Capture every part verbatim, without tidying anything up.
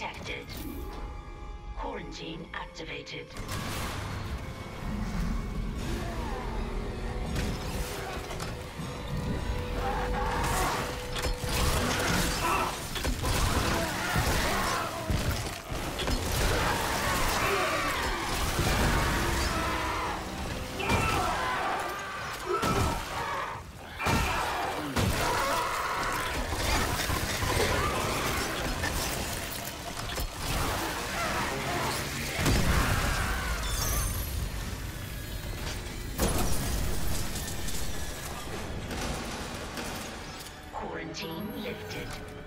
detected. Quarantine activated. Quarantine lifted.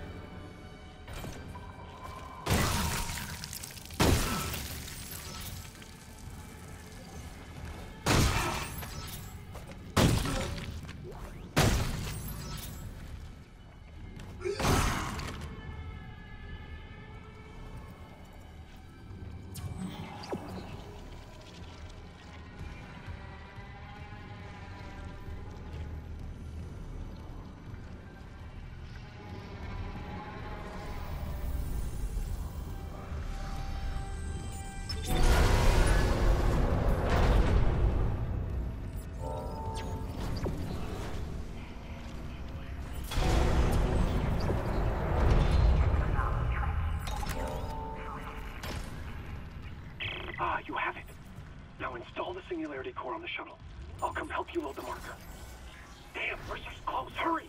Ah, you have it. Now install the Singularity Core on the shuttle. I'll come help you load the marker. Damn, Mercer's close. Hurry!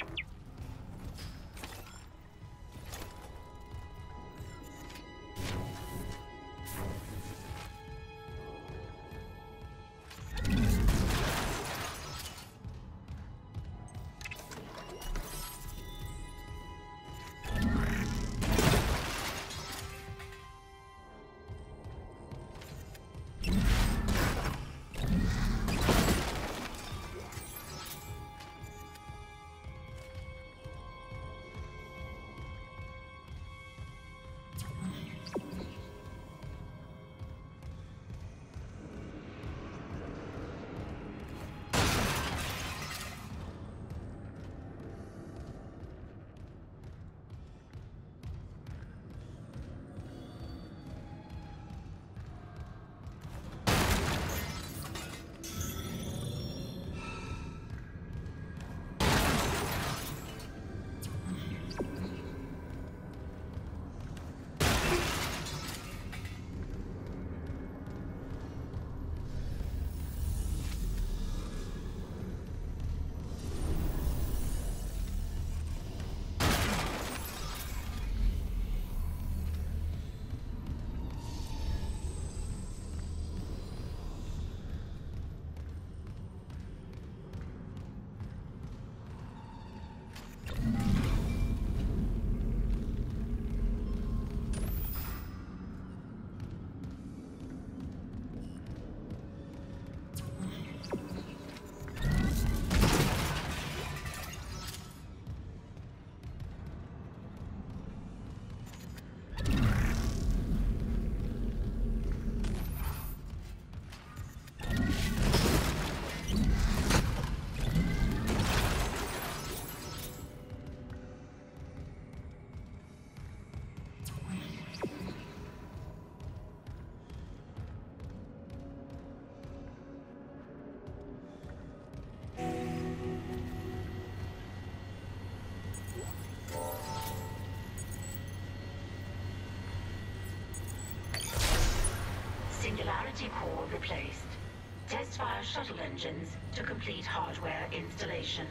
Singularity Core replaced. Test fire shuttle engines to complete hardware installation.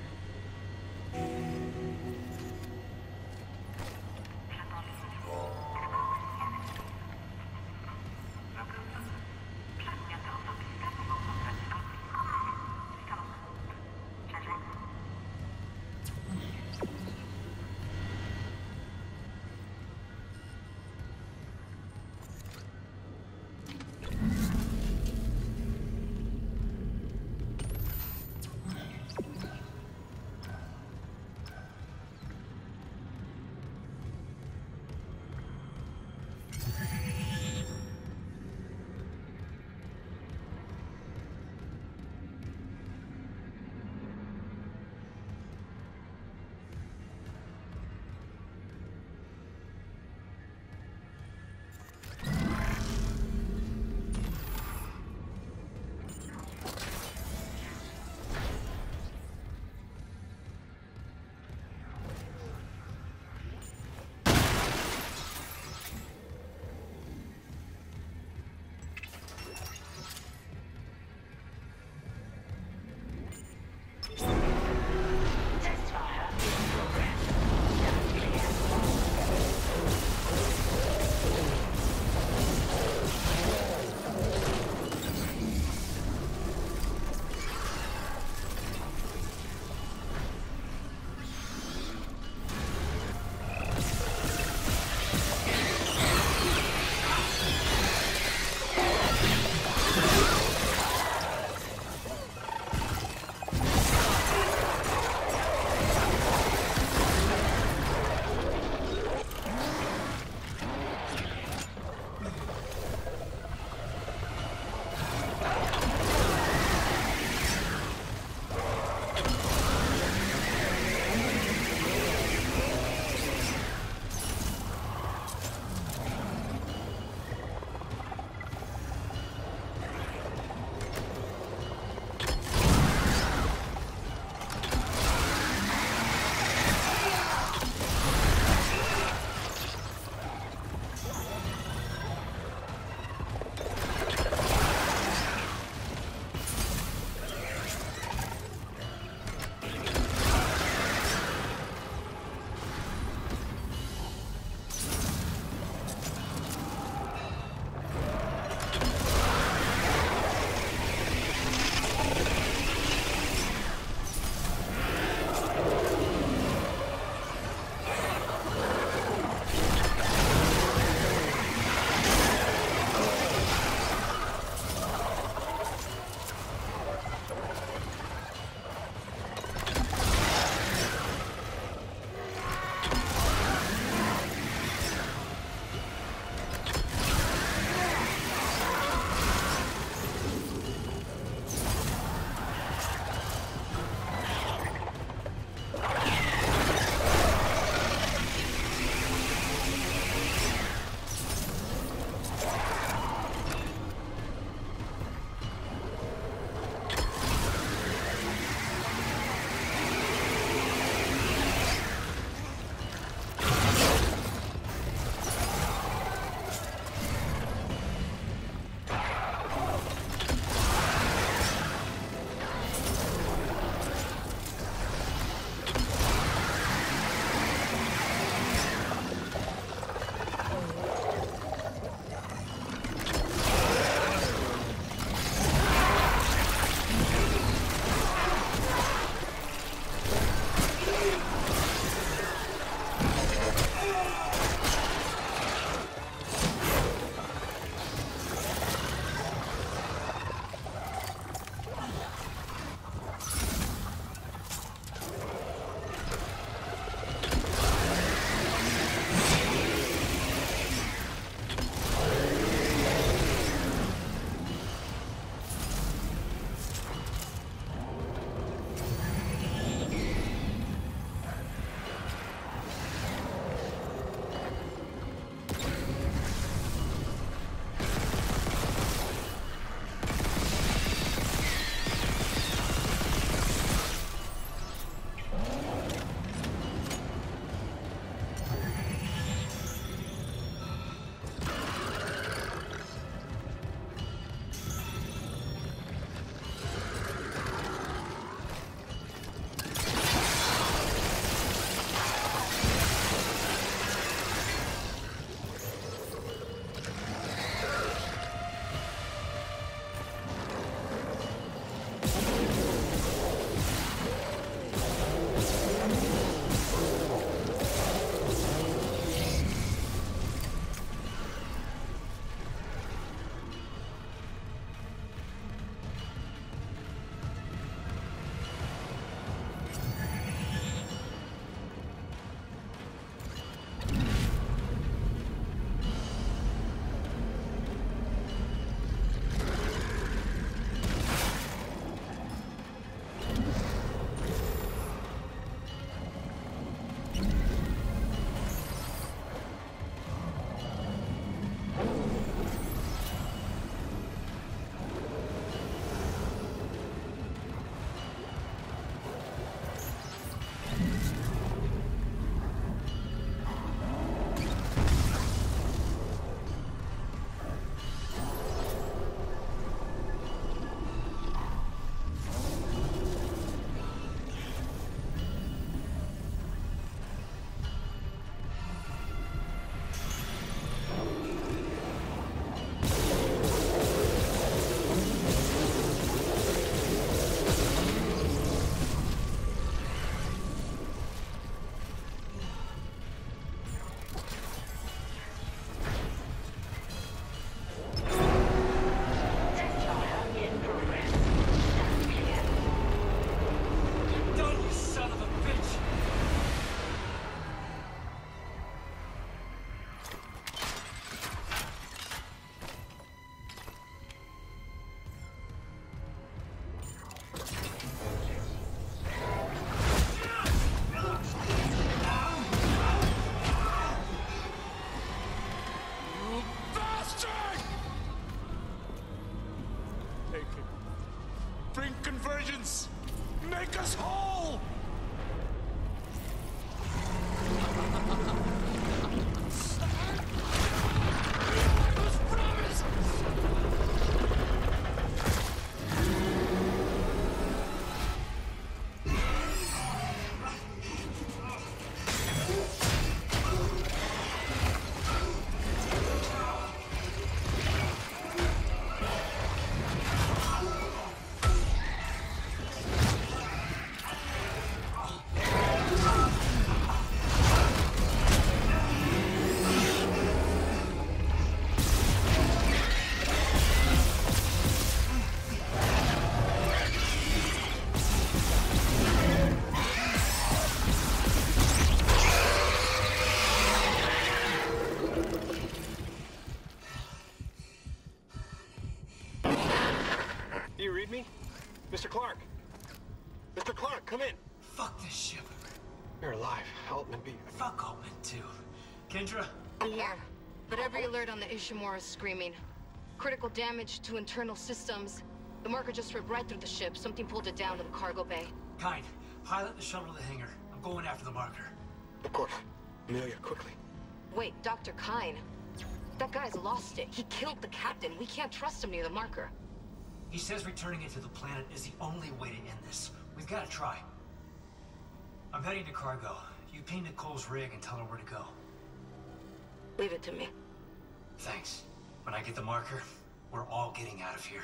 Make us whole! Do you read me? Mister Clark? Mister Clark, come in! Fuck this ship. You're alive. Altman be... Fuck Altman, too. Kendra? I'm here, but every alert on the Ishimura is screaming. Critical damage to internal systems. The marker just ripped right through the ship. Something pulled it down to the cargo bay. Kind, pilot the shuttle to the hangar. I'm going after the marker. Of course. Amelia, quickly. Wait, Doctor Kyne. That guy's lost it. He killed the captain. We can't trust him near the marker. He says returning it to the planet is the only way to end this. We've got to try. I'm heading to cargo. You ping Nicole's rig and tell her where to go. Leave it to me. Thanks. When I get the marker, we're all getting out of here.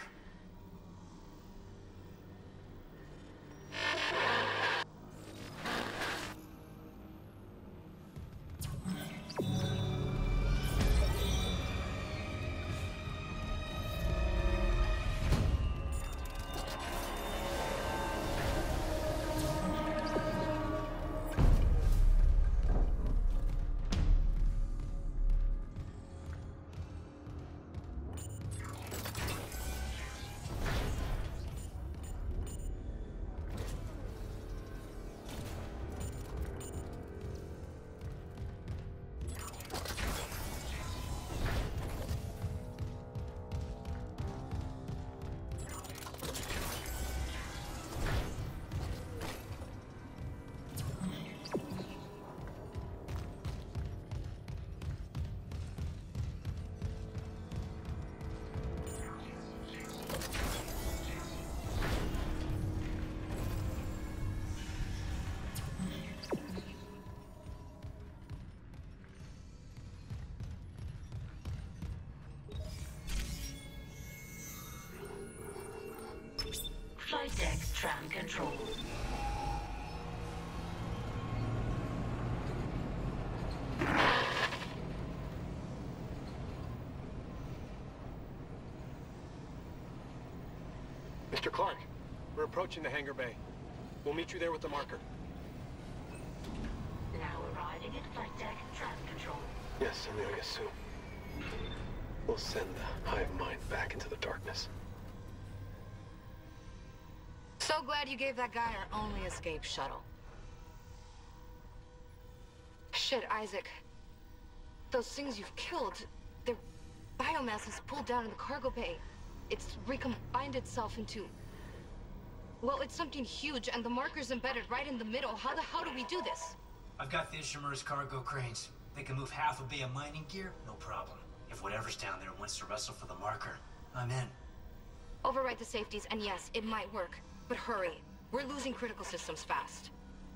Tram control. Mister Clark, we're approaching the hangar bay. We'll meet you there with the marker. Now arriving at flight deck tram control. Yes, Amelia Sue. We'll send the hive mind back into the darkness. So glad you gave that guy our only escape shuttle. Shit, Isaac. Those things you've killed, their biomass is pulled down in the cargo bay. It's recombined itself into... Well, it's something huge, and the marker's embedded right in the middle. How the hell do we do this? I've got the Ishimura's cargo cranes. They can move half a bay of mining gear, no problem. If whatever's down there wants to wrestle for the marker, I'm in. Override the safeties, and yes, it might work. But hurry. We're losing critical systems fast.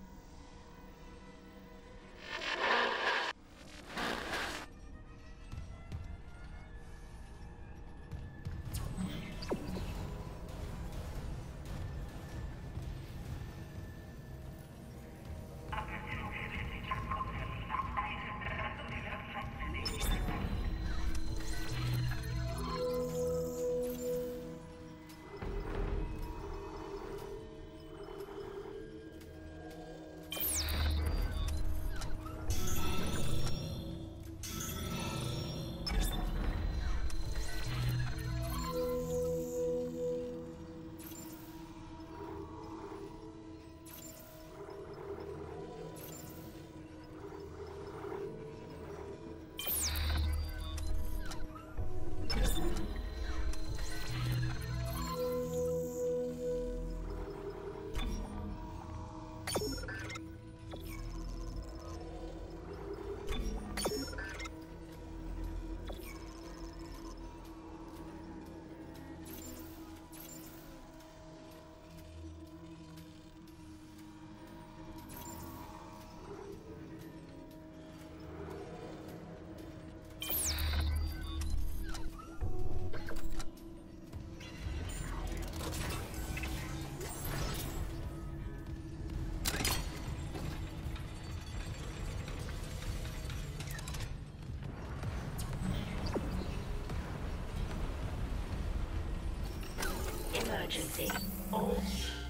Emergency. All.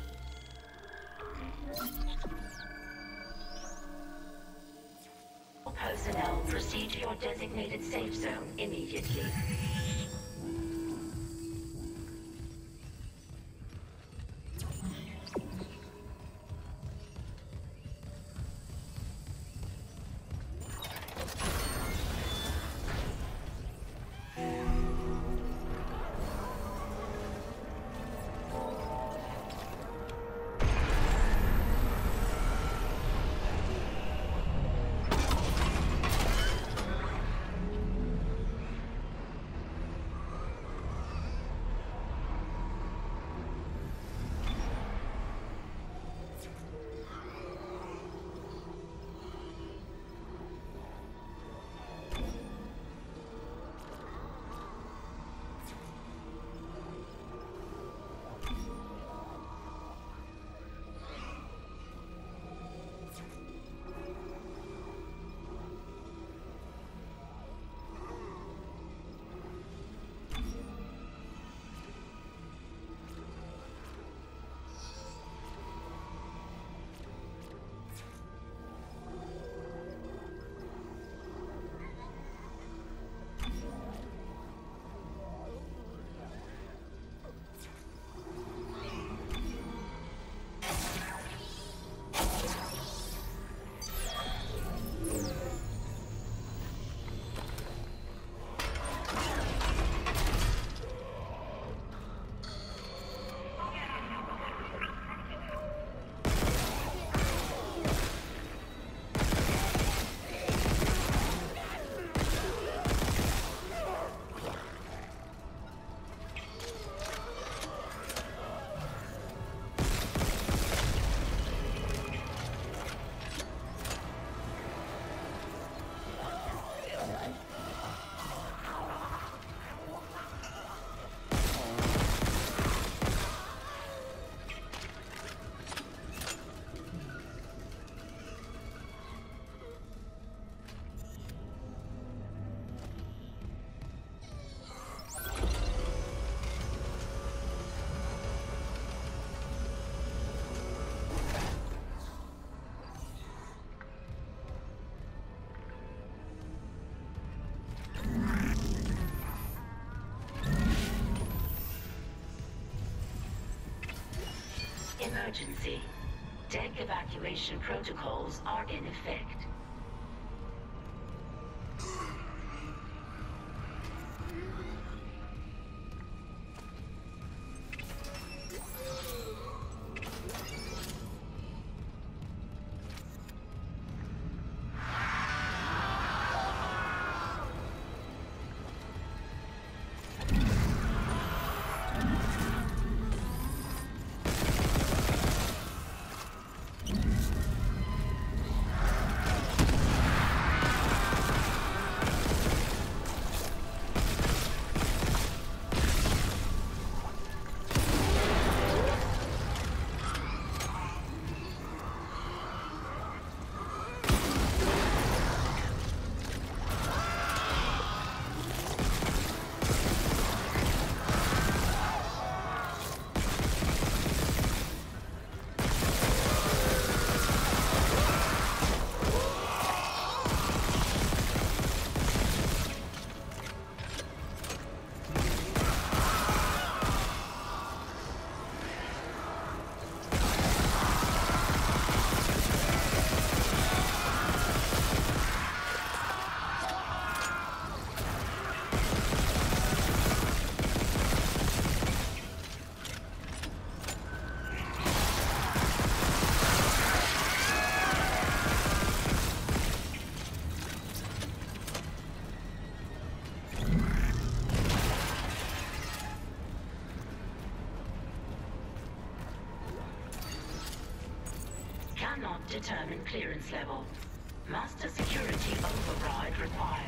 Personnel, proceed to your designated safe zone immediately. Emergency. Deck evacuation protocols are in effect. Cannot determine clearance level. Master security override required.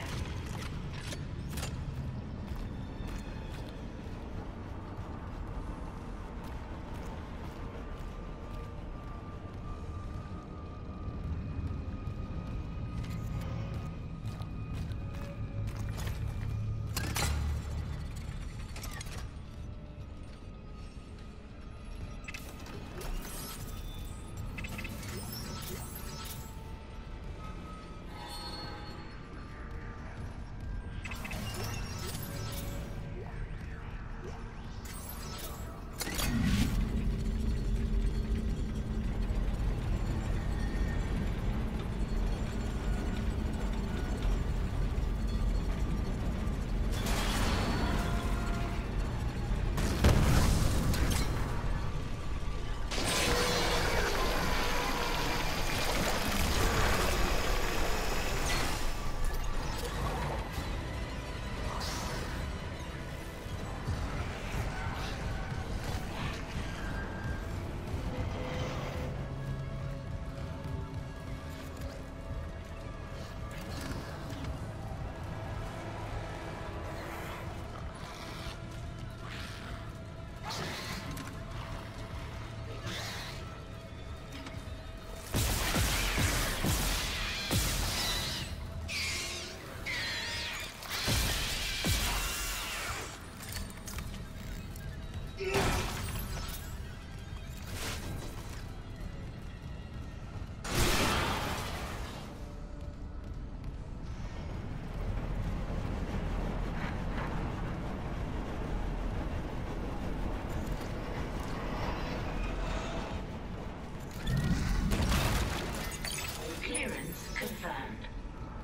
Confirmed.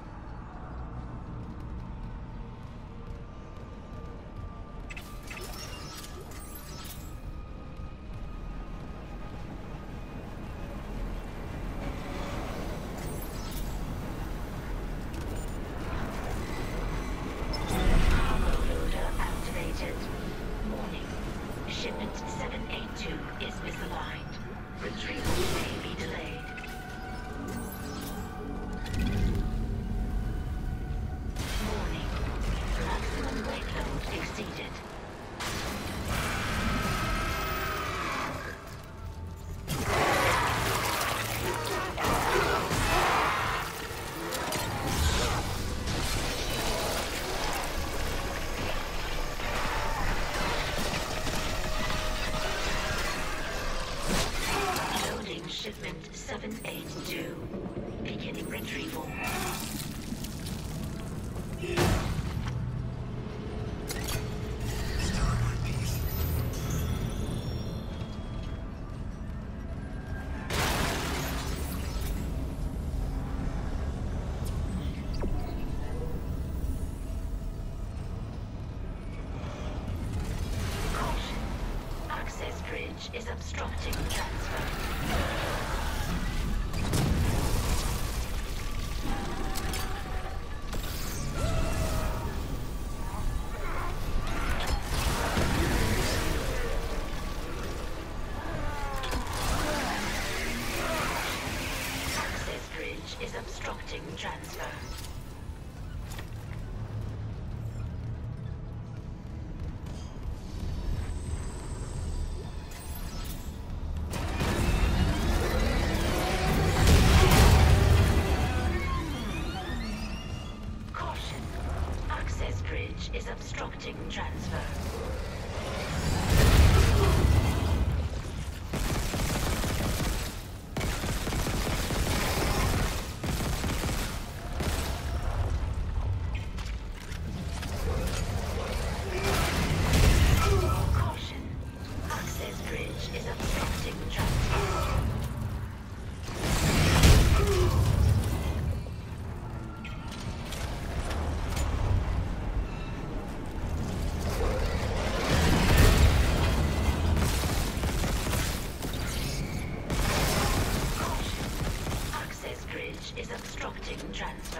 Cargo loader activated. Warning. Shipment seven eighty-two is misaligned. Retrieval may be delayed. Exceeded. Loading shipment seven eighty-two. Beginning retrieval. obstructing transfer. Access bridge is obstructing transfer. Caution. Access bridge is obstructing transfer. Caution. Access bridge is obstructing transfer. Caution. Access bridge is obstructing transfer.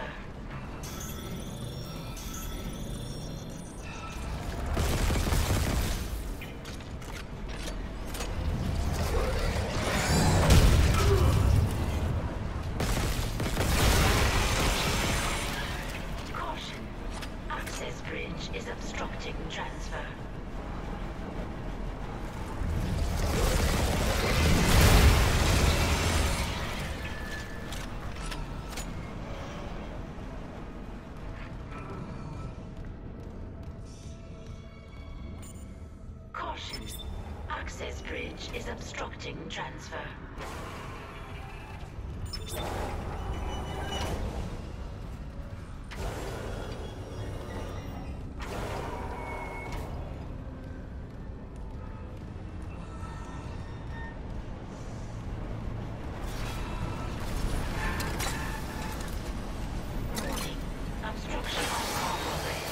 Caution. Access bridge is obstructing transfer. Caution. Access bridge is obstructing transfer. Warning. Obstruction on cargo rail.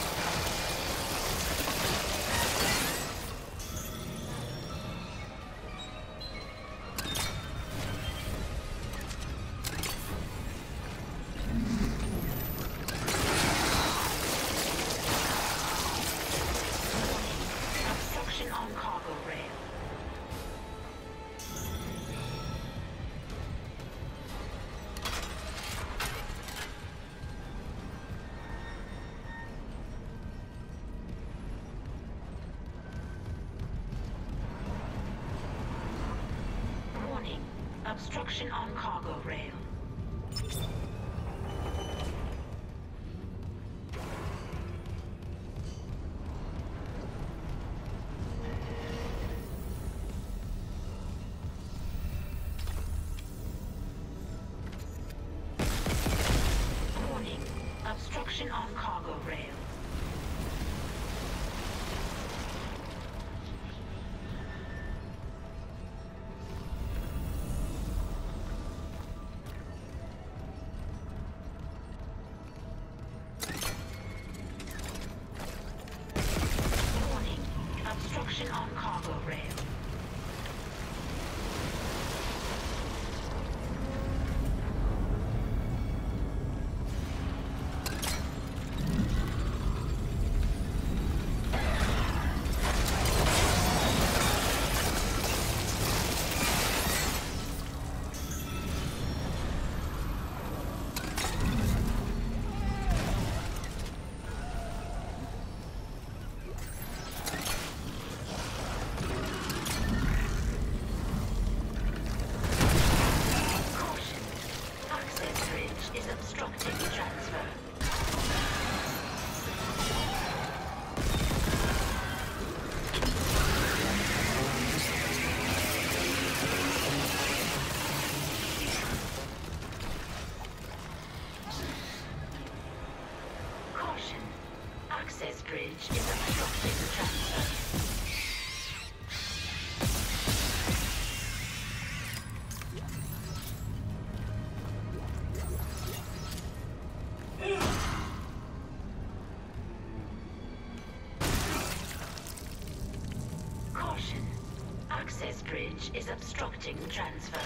Obstruction on cargo rail. Warning. Obstruction on cargo rail. Warning. Obstruction on cargo rail. Warning. Obstruction on cargo rail. bridge is obstructing transfer.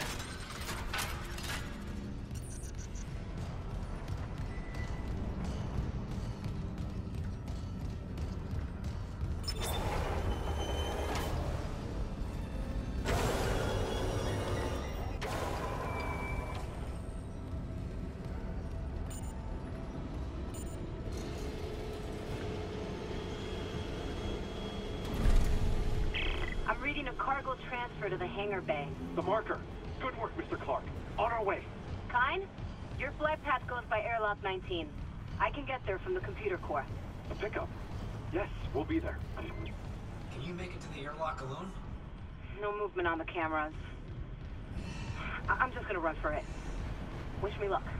I'm reading a cargo transfer to the hangar bay. The marker. Good work, Mister Clark. On our way. Kine, your flight path goes by airlock nineteen. I can get there from the computer core. A pickup. Yes, we'll be there. Can you make it to the airlock alone? No movement on the cameras. I I'm just gonna run for it. Wish me luck.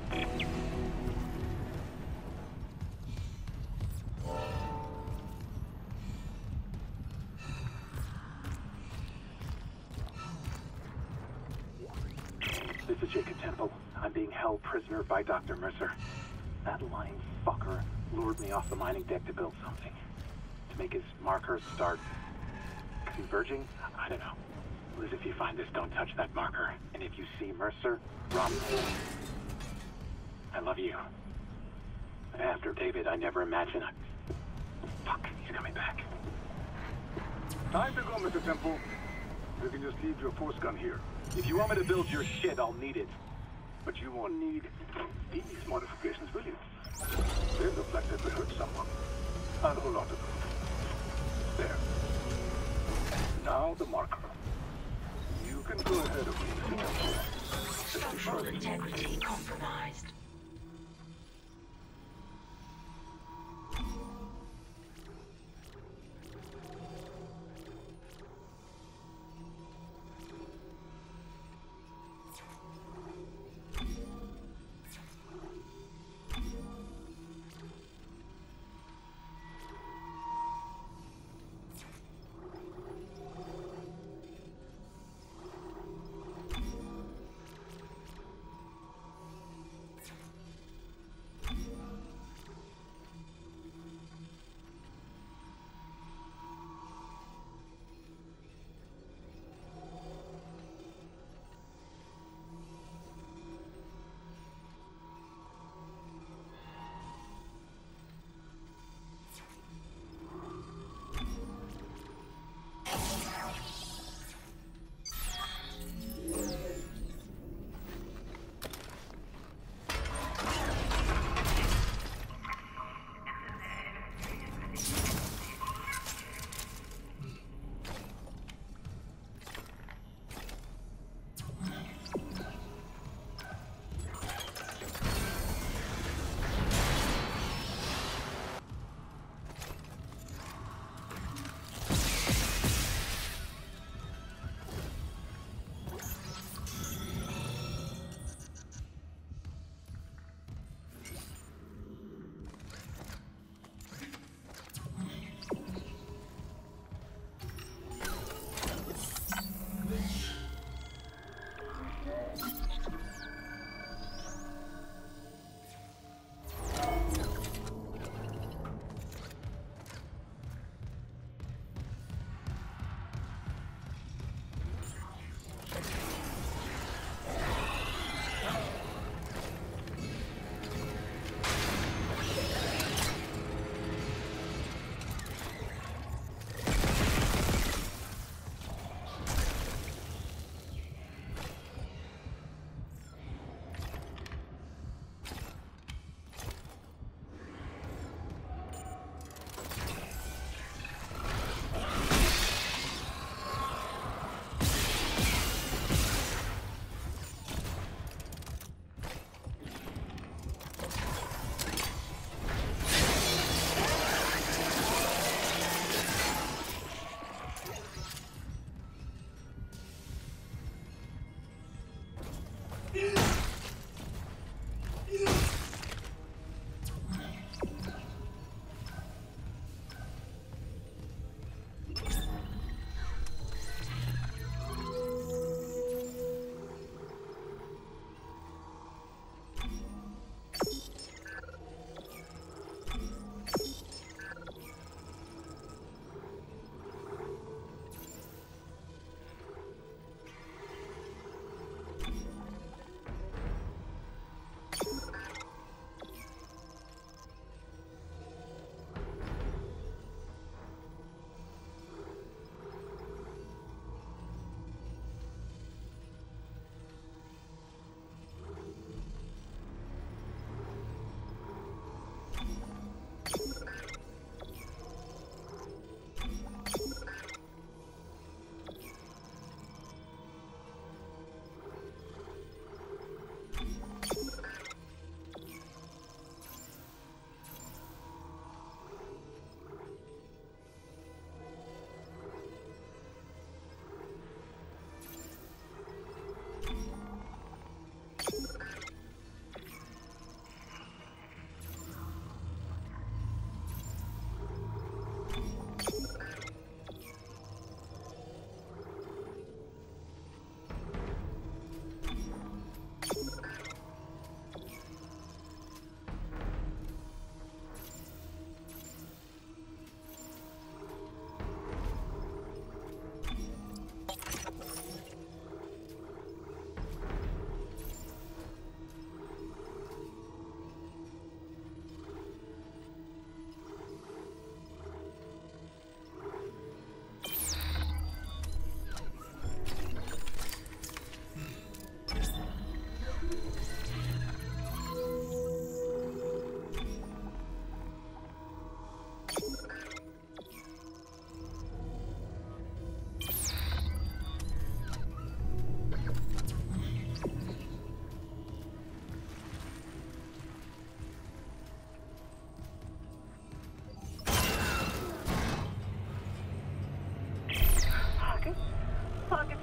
This is Jacob Temple. I'm being held prisoner by Doctor Mercer. That lying fucker lured me off the mining deck to build something. To make his markers start converging? I don't know. Liz, if you find this, don't touch that marker. And if you see Mercer, run. I love you. After David, I never imagined I... Fuck, he's coming back. Time to go, Mister Temple. You can just leave your force gun here. If you want me to build your shit, I'll need it. But you won't need these modifications, will you? They look like they could hurt someone. And a whole lot of them. There. Now the marker. You can go ahead of me, Mister Temple. Just be sure Structural that integrity compromised.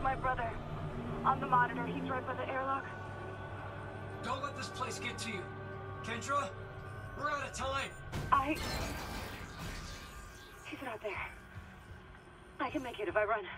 my brother. On the monitor, he's right by the airlock. Don't let this place get to you. Kendra, we're out of time. I... He's not there. I can make it if I run.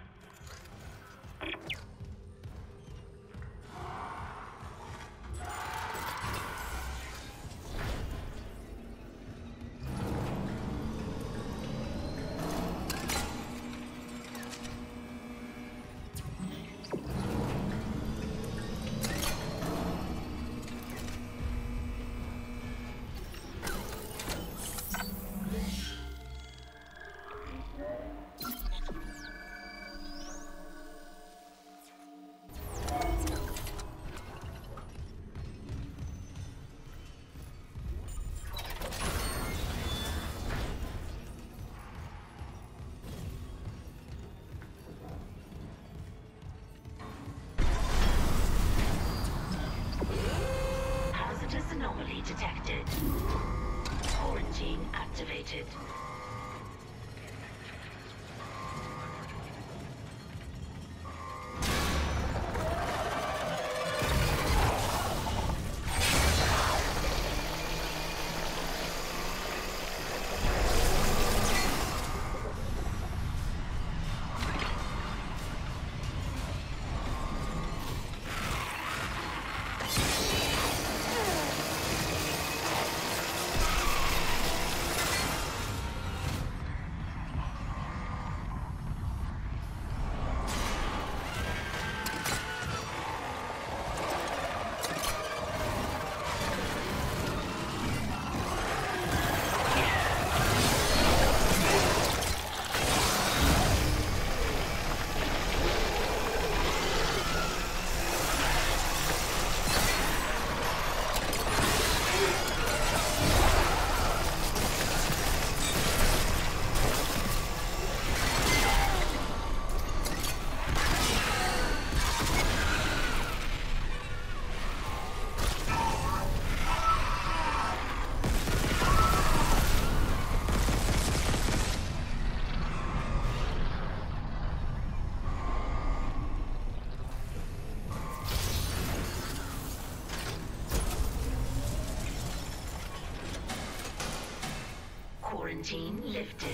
Anomaly detected. Quarantine activated. Quarantine lifted.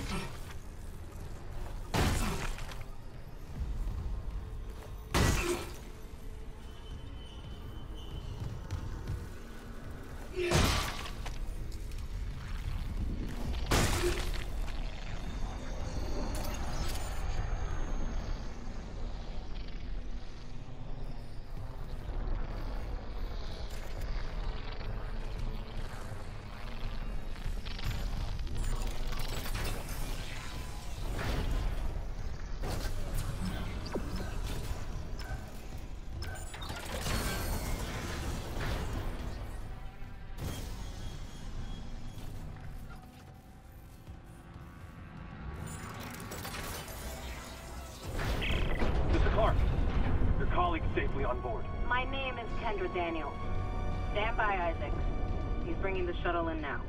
Safely on board. My name is Kendra Daniels. Stand by, Isaac. He's bringing the shuttle in now.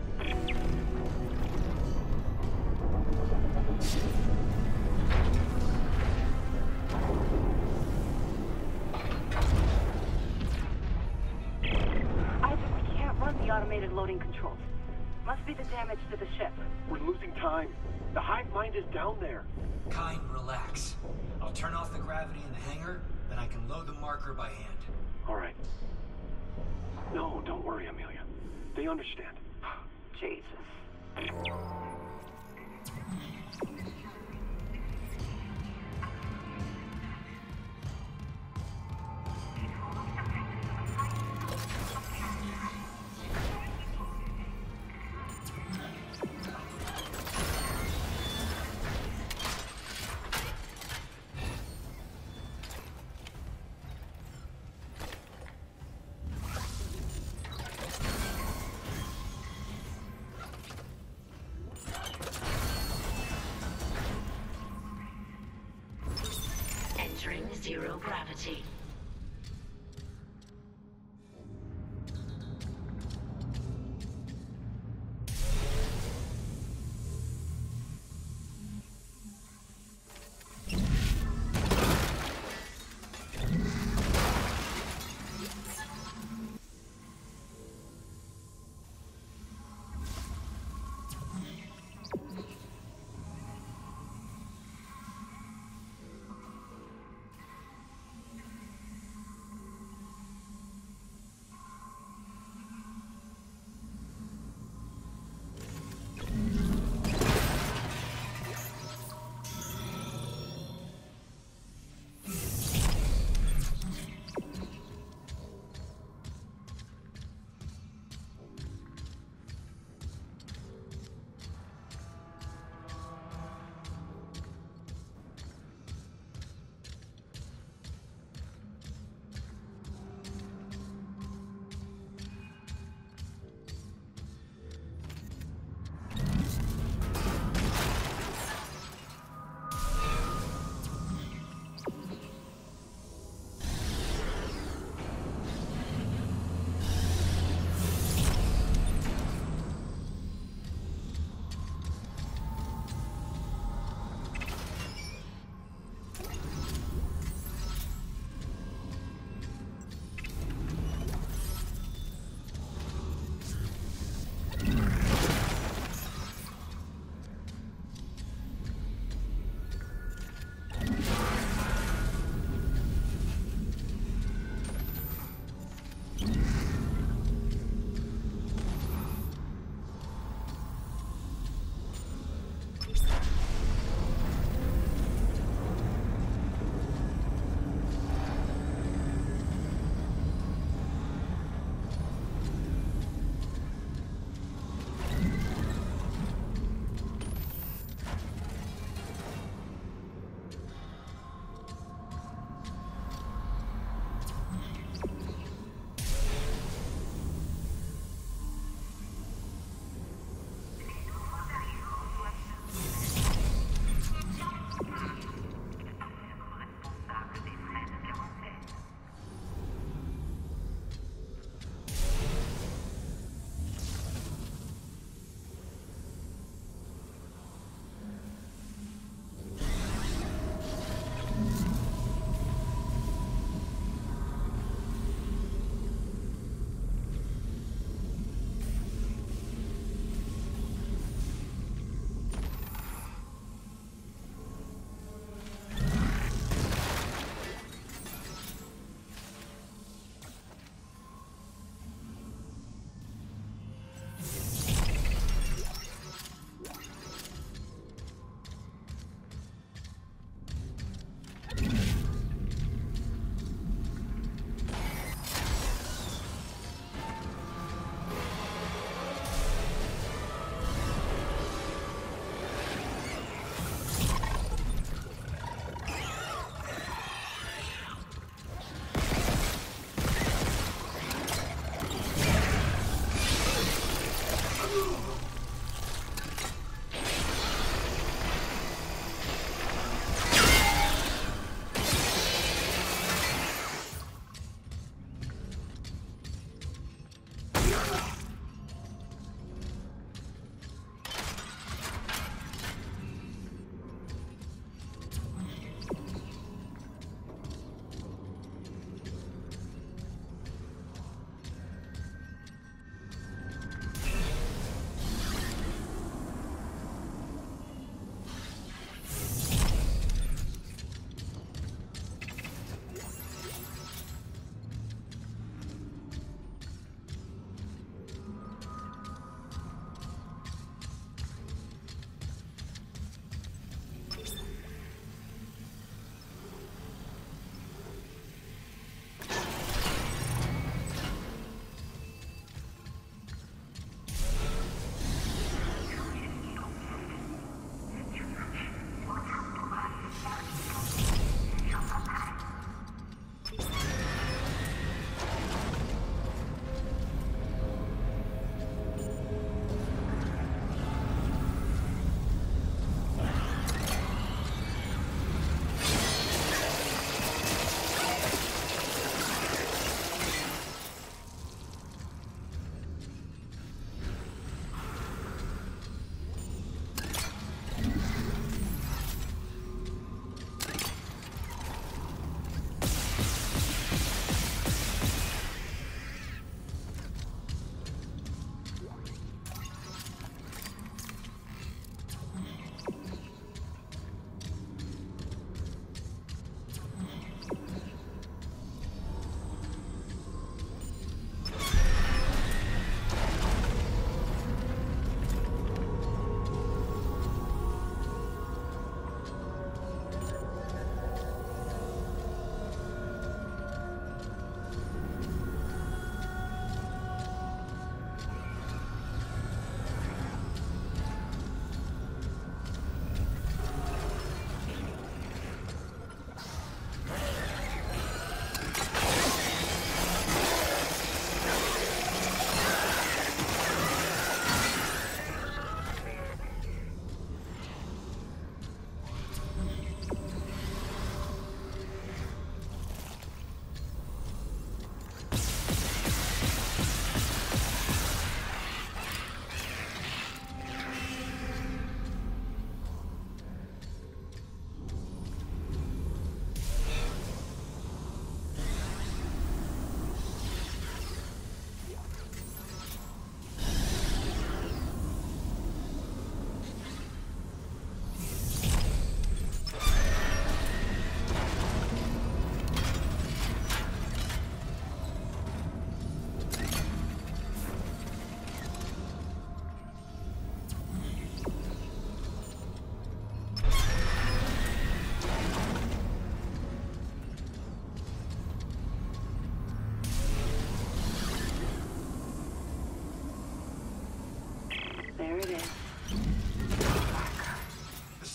Isaac, we can't run the automated loading controls. Must be the damage to the ship. We're losing time. The hive mind is down there. Kyne, relax. I'll turn off the gravity in the hangar, then I can load the marker by hand. All right. No, don't worry, Amelia. They understand. Jesus. Entering zero gravity.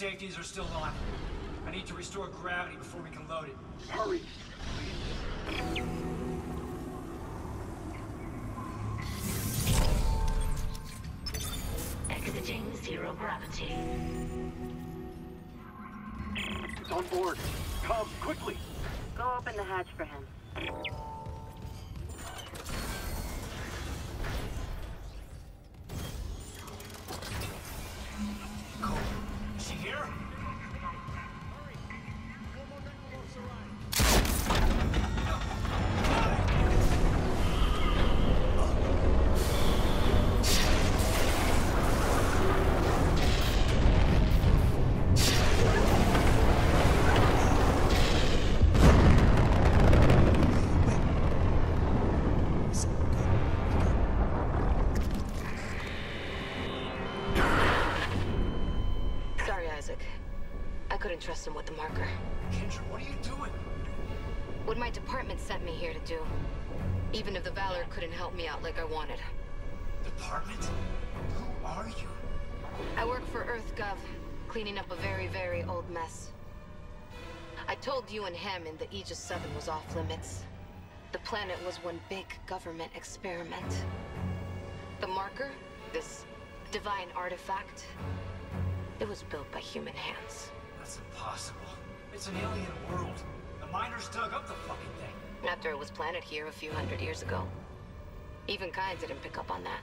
safeties are still on. I need to restore gravity before we can load it. Hurry, please. Exiting zero gravity. It's on board. Come, quickly. Go open the hatch for him. Cole, is she here? I couldn't trust him with the marker. Kendra, what are you doing? What my department sent me here to do. Even if the Valor couldn't help me out like I wanted. Department? Who are you? I work for EarthGov, cleaning up a very, very old mess. I told you and Hammond that Aegis seven was off limits. The planet was one big government experiment. The marker, this divine artifact, it was built by human hands. That's impossible. It's an alien world. The miners dug up the fucking thing. After it was planted here a few hundred years ago. Even Kind didn't pick up on that.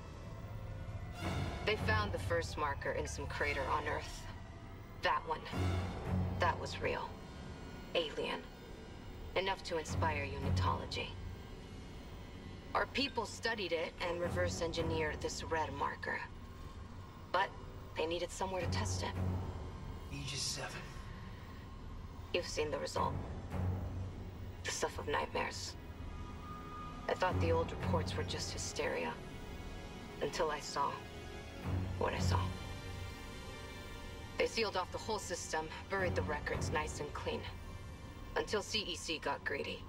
They found the first marker in some crater on Earth. That one. That was real. Alien. Enough to inspire unitology. Our people studied it and reverse engineered this red marker. But they needed somewhere to test it. Aegis seven. You've seen the result. The stuff of nightmares. I thought the old reports were just hysteria. Until I saw what I saw. They sealed off the whole system, buried the records nice and clean. Until C E C got greedy.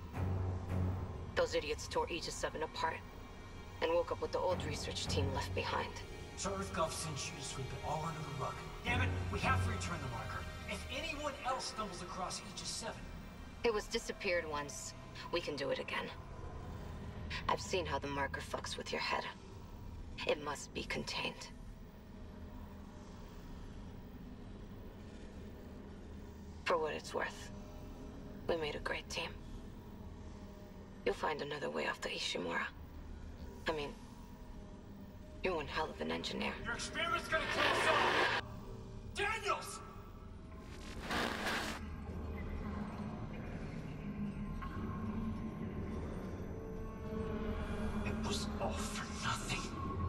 Those idiots tore Aegis seven apart, and woke up with the old research team left behind. So EarthGov sent you to sweep it all under the rug. Damn it, we have to return the marker. If anyone else stumbles across Aegis seven... It was disappeared once. We can do it again. I've seen how the marker fucks with your head. It must be contained. For what it's worth, we made a great team. You'll find another way off the Ishimura. I mean, you're one hell of an engineer. Your experiment's gonna kill us all! Daniels! It was all for nothing.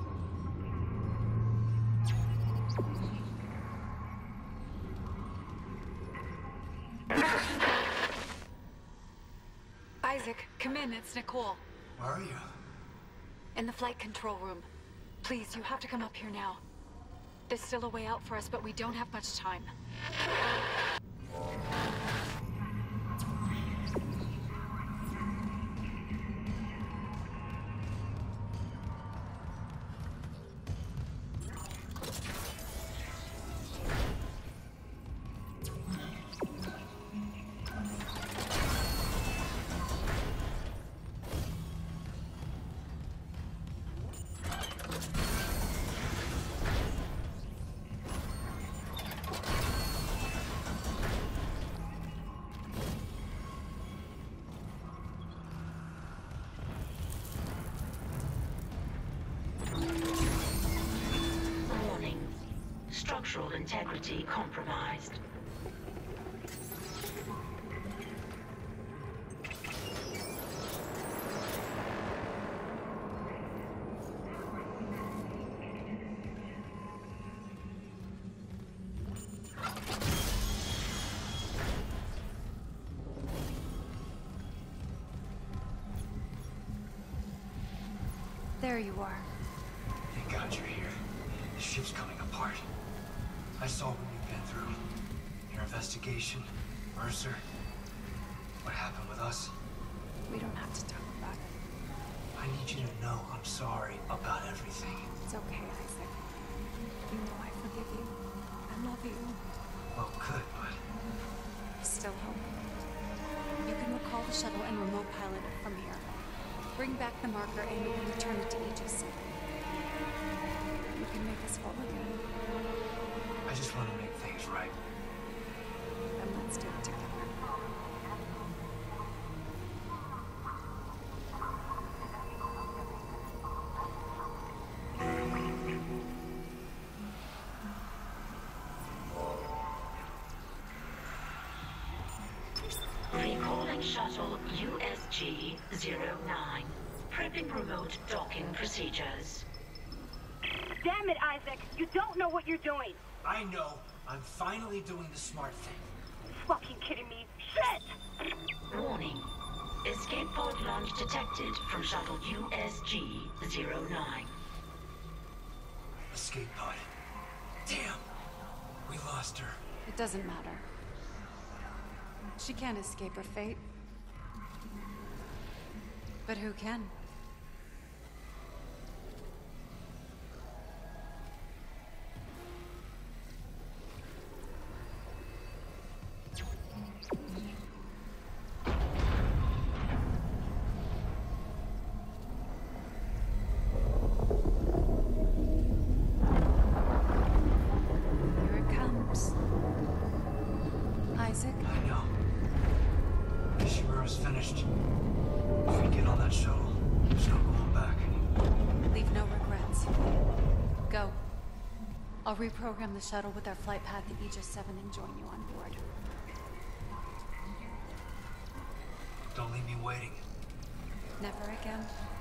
Isaac, come in. It's Nicole. Where are you? In the flight control room. Please, you have to come up here now. There's still a way out for us, but we don't have much time. Structural integrity compromised. There you are. Thank God you're here. The ship's coming apart. I saw what you've been through. Your investigation, Mercer. What happened with us? We don't have to talk about it. I need you to know I'm sorry about everything. It's okay, Isaac. You know I forgive you. I love you. Well, good, but... Still hope. You can recall the shuttle and remote pilot it from here. Bring back the marker and we will return it to Aegis seven. You can make us whole again. I just want to make things right. Then let's do it together. Recalling shuttle U S G zero nine. Prepping remote docking procedures. Damn it, Isaac! You don't know what you're doing! I know. I'm finally doing the smart thing. Fucking kidding me? Shit! Warning. Escape pod launch detected from shuttle U S G zero nine. Escape pod. Damn! We lost her. It doesn't matter. She can't escape her fate. But who can? Here it comes. Isaac? I know. Ishimura's finished. If we get on that shuttle, there's no going back. Leave no regrets. Go. I'll reprogram the shuttle with our flight path to Aegis seven and join you on board. Don't leave me waiting. Never again.